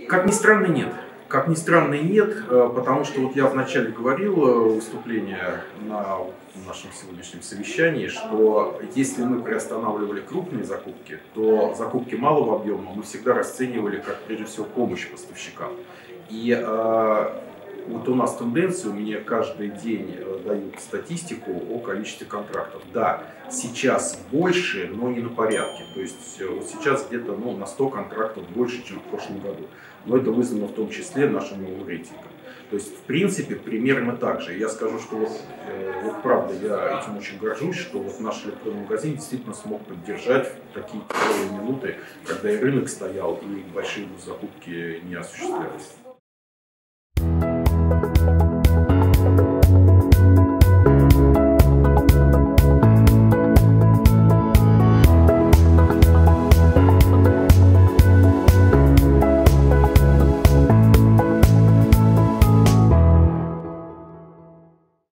Как ни странно, нет. Как ни странно, нет, потому что вот я вначале говорил выступление на нашем сегодняшнем совещании, что если мы приостанавливали крупные закупки, то закупки малого объема мы всегда расценивали как, прежде всего, помощь поставщикам. И вот у нас тенденция, мне каждый день дают статистику о количестве контрактов. Да, сейчас больше, но не на порядке. То есть вот сейчас где-то на 100 контрактов больше, чем в прошлом году. Но это вызвано в том числе нашим новым рейтингом. То есть, в принципе, примерно так же. Я скажу, что вот правда, я этим очень горжусь, что вот наш электронный магазин действительно смог поддержать такие тяжелые минуты, когда и рынок стоял, и большие закупки не осуществлялись.